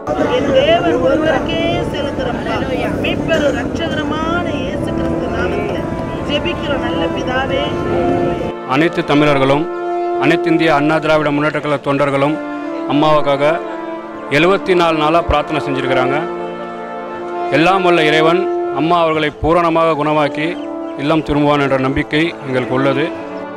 என் தேவன் ஒருவருக்கே செலுத்துறப்பா. மீட்பெரும் ரட்சகரமான இயேசு கிறிஸ்து நாமத்தில் ஜெபிக்கிறோம் நல்ல பிதாவே. அனைத்து தமிழர்களும் அனைத்து இந்திய அண்ணா திராவிட முன்னேற்ற கழக தொண்டர்களும் அம்மாவுக்காக 74 நாளாக பிரார்த்தனை செஞ்சுருக்கிறாங்க. எல்லாம் வல்ல இறைவன் அம்மா அவர்களை பூரணமாக குணமாக்கி இல்லம் திரும்புவான் என்ற நம்பிக்கை எங்களுக்கு உள்ளது.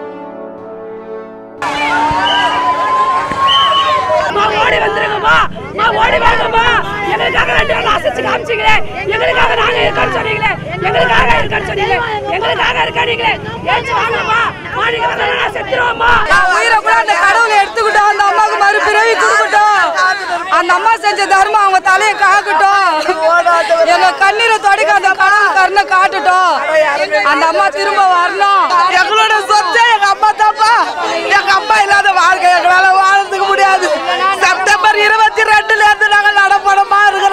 அந்த அம்மா செஞ்ச தர்மம் அவங்க தலையை காக்கட்டும். எங்க கண்ணீரை தொடக்க அந்த கடவுள் கருணை காட்டுட்டோம். அந்த அம்மா திரும்ப வரணும். எங்களோட சொத்து எங்க அம்மா தாப்பா. எங்க அம்மா இல்லாத வாழ்க்கை எங்களால வாழ்றதுக்கு முடியாது. செப்டம்பர் 22 இருந்து நாங்க நடப்படமா இருக்கிறோம்.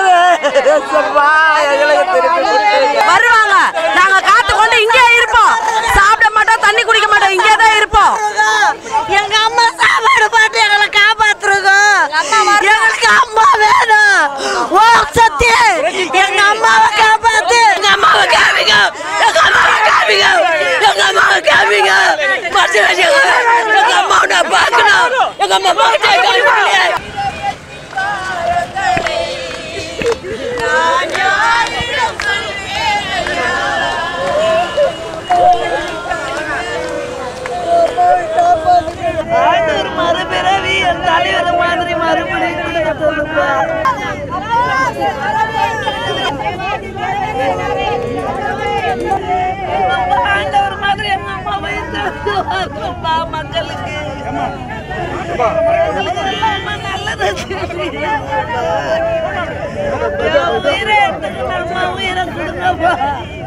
வருவாங்க, நாங்க காத்து கொண்டு இங்கே இருப்போம். சாப்பிட மாட்டோம், தண்ணி குடிக்க மாட்டோம், இங்கே தான் இருப்போம். எங்க அம்மா சாப்பாடு பாட்டு எங்களை காப்பாத்துருக்கோம். எங்களுக்கு அம்மா வேணும். ஓ சத்தி எங்க அம்மாவை காப்பாத்து. எங்க அம்மாவை காமிங்க. எங்க அம்மாவை காமிங்க. எங்க அம்மாவை காமிங்க. எங்க அம்மாவை பார்க்கணும். எங்க அம்மா பார்த்து ஒரு மறுபிறவி என் தலைவர் மாதிரி மறுபடியும் சொல்லுப்பா. ஆண்டவர் மாதிரி எங்க அம்மா வயசுப்பா. மக்களுக்கு நல்லது உயிரை எடுத்துக்கிட்டு அம்மா உயிரை கொடுங்கப்பா.